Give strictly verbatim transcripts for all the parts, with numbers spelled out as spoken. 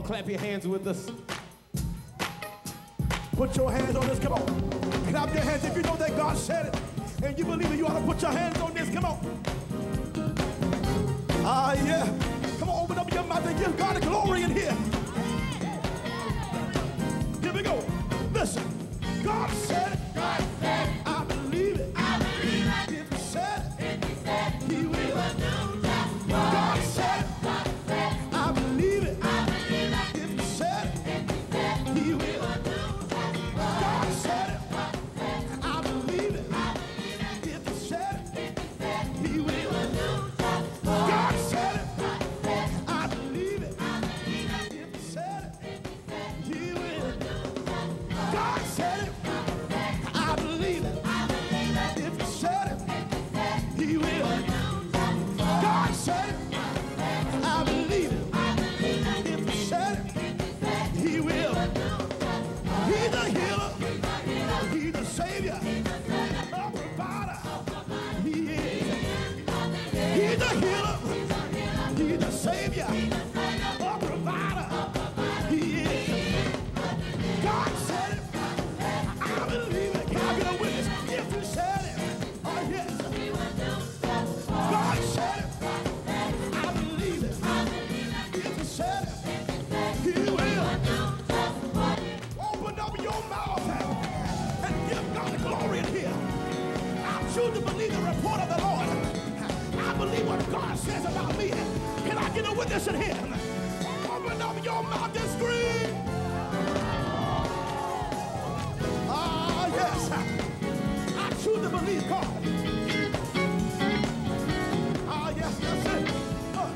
clap your hands with us. Put your hands on this, come on. Clap your hands if you know that God said it. And you believe it, you ought to put your hands on this, come on. Ah, yeah. Come on, open up your mouth and give God the glory in here. Here we go. Listen. God said it. God said it. I believe it. I believe it. If he said it, If he said it, he will. he will do just what God he said it. God said it. I believe it. I believe it. If he said it, If he said it, he he will. will do just what God said it. God said it. I believe it. I believe it. If he said it, If he said it, he he will will. do just what God said it. God said it. I believe it. I believe it. If he said it, If he said it, he will. do just what God said it. I believe it. I believe it. If he said it, If he said it, he will. God said it. I believe it. If he said it, he will. He's the healer. He's the savior. A provider. He is. He's the healer. He's the savior. A provider. He is. God said it. I believe it. Can I get a witness? If he said it, oh yes. God said it. I believe it. If he said it, he will. Open up your mouth and give God the glory in here. I choose to believe the report of the Lord. I believe what God says about me. Can I get a witness in here? Open up your mouth and scream. Ah, yes. I choose to believe God. Ah, yes, that's it. Uh,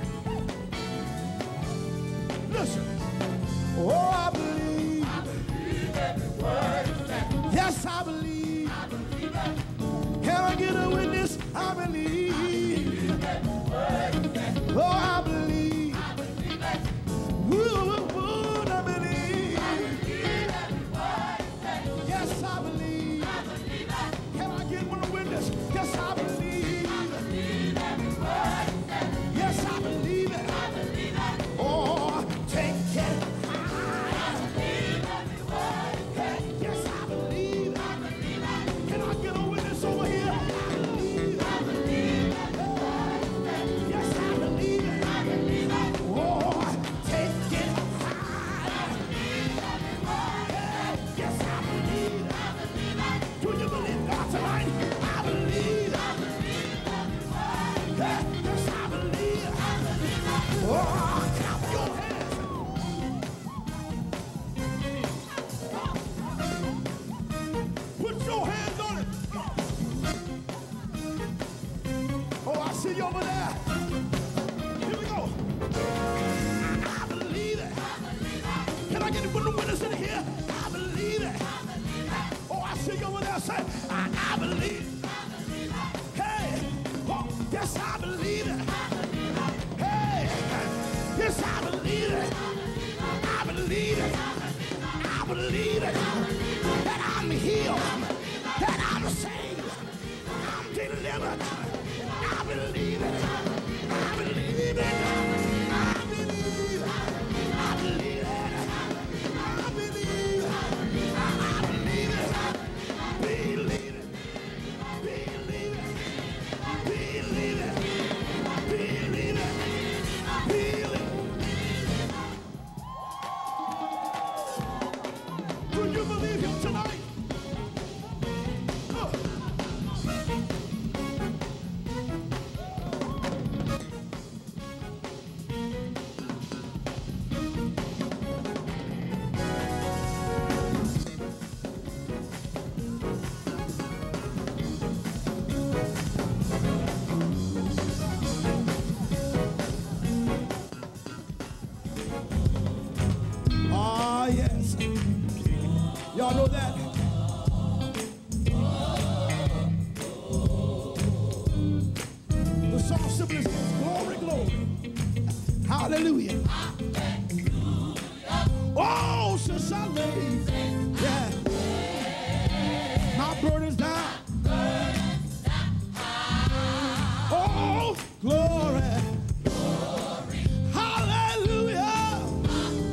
listen. Oh, I believe. I believe every word you said. Yes, I believe. I believe it. Can I get a witness? I believe. Every word you said. Oh, I believe. I believe it. Ooh, ooh, ooh, I believe. I believe every word you said. Yes, I believe. I believe it. Can I get one witness? Yes, I believe. I believe every word you said. Yes, I believe it. I believe it. Oh, take it high. I believe every word you said. Hey, yes, I believe. I believe it. Can I get a witness over here? I believe. I believe every word you said. Yes, I believe it. I believe it. Oh, take it high. I believe every word you Hey, said. yes, I believe. I believe it. Do you believe God tonight? I believe. I believe every word you Hey, yes, I believe. I believe it. Oh, clap your hands. Put your hands on it. Oh, I see you over there. Here we go. I believe it. Can I get a little witness in here? I believe it. Oh, I see you over there. Say, I, I believe. Hey, oh, yes, I believe it. Hey, yes, I believe it. I believe it. I believe it. That I'm healed. That I'm saved. I'm delivered. I believe it. I believe it. I believe it. I believe it. I believe it. I believe it. Believe it. Believe it. Believe it. Believe it. Believe it. Do you believe him tonight? Uh. Ah, yes. Y'all know that. The song simply says, glory, glory. Hallelujah. Oh, since I laid, yeah, my burden's down. Oh, glory. Hallelujah.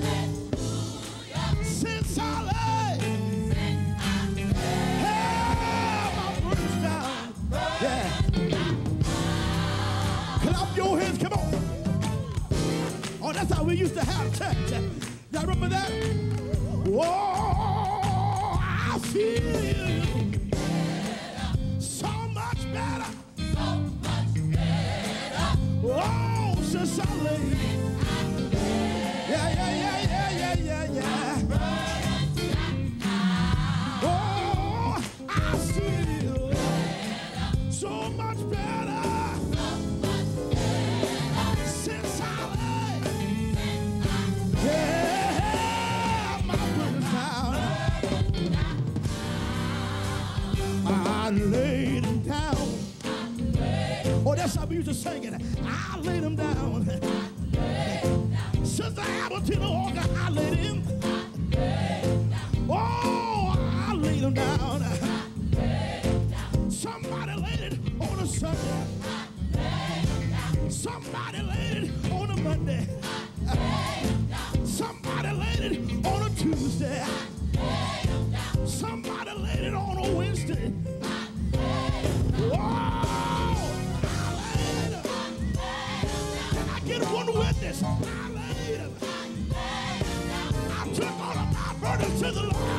used to have church. Y'all remember that? Whoa, I feel so much better. Oh, since I laid. Yeah, yeah, yeah, yeah, yeah, yeah, yeah. Oh, I feel so much better since I laid. Yeah, my burden's down. I laid him down. Oh, that's how we used to sing it. I laid him down. Since I happened to the organ, I laid him. Oh, I laid him down. Somebody laid it on a Sunday. Somebody laid it on a Monday. Somebody laid it on a Tuesday. Somebody laid it on a Wednesday. Whoa! Get one witness. I laid him. I took all of my burdens to the Lord.